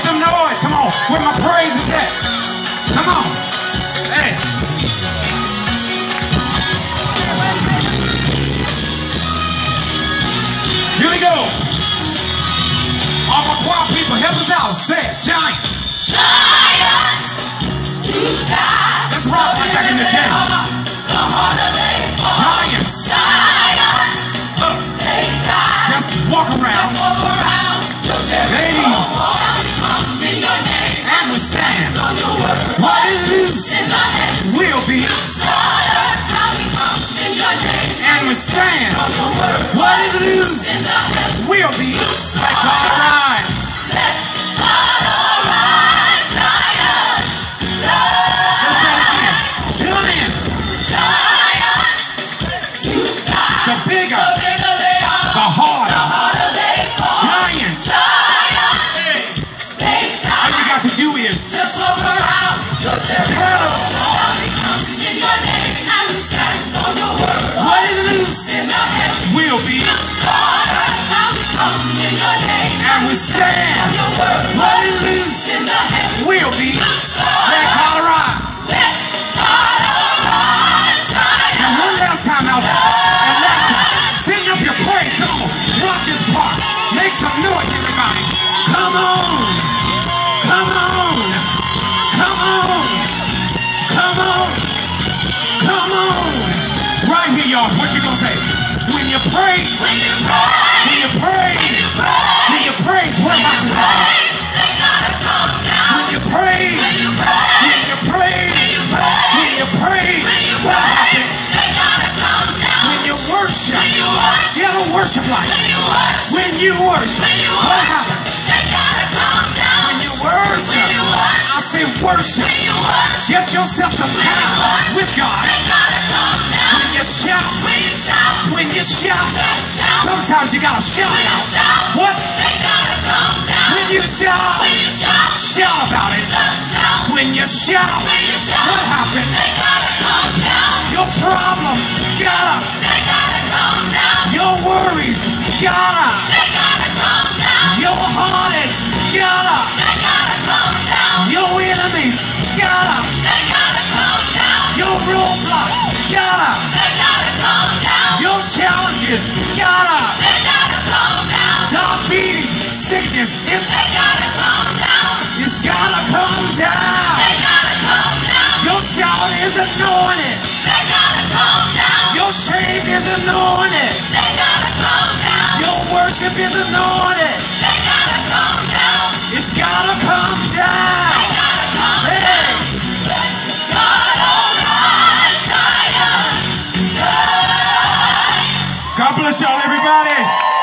some noise. Come on. Where my praise is at? Come on. Hey. Here we go. All my choir people, help us out. Say it. Giants. Giants to die. Let's rock like back in the day. The harder they fall. Giants. Giants. They die. Just walk around. Just walk around. Ladies. Come in your name. And we stand. On your word. What is loose In the head. will be. Slaughter. How we come in your name. And we stand. On your word. What is loose In the head. will be. Like God arise. Let God arise. Giants. Let's say it again. Giants. Giants to die. The bigger, The bigger they are. the harder. Harder they fall. Giants. Giants. They All you die. got to do is Just walk around your territory. How we come in your name and we stand on your word. what is loose In the head. will be. Slaughter. How we come in your name And we stand. on your word. What is loose In the head. will be. Slaughter. Let God arise. Let God arise. And one last time out there. And last time. Send up your praise. Come on. Rock this part. Make some noise, everybody. Come on. Come on. Come on. Come on. Come on. Right here, y'all. What you gonna say? When you praise. When you pray. When you praise. When you praise. What happens? Praise. They gotta come down. When you praise. When you pray. When you praise. When you praise. When you What pray. happens? They gotta come down. When you worship. When you worship. You don't worship like. When you worship. When you worship. When you What worship. happens? They gotta come down. When you worship. When you worship. I say worship. When you worship. Get yourself some time with God. They gotta come down. When you shout. When you shout. When you shout. Just shout. Sometimes you gotta shout When it you out. shout. What? They gotta come down. When you shout. When you shout. Shout about it. Just shout. When you shout. When you shout. What happened? They gotta come down. Your problem. Gotta. They gotta come down. Your worries. Gotta. They gotta come down. Your heartaches. Gotta. They gotta come down. Your enemies. Gotta. They gotta come down. Your roadblocks. Gotta. They gotta come down. Your challenges. Gotta. They gotta come down. Diabetes. Sickness. They gotta come down. It's gotta come down. They gotta come down. Your shout is anointed. They gotta come down. Your shame is anointed. They gotta come down. Your worship is anointed. They gotta come down. It's gotta come down. They gotta come Hey. down. God arise, Zion. God bless y'all, everybody.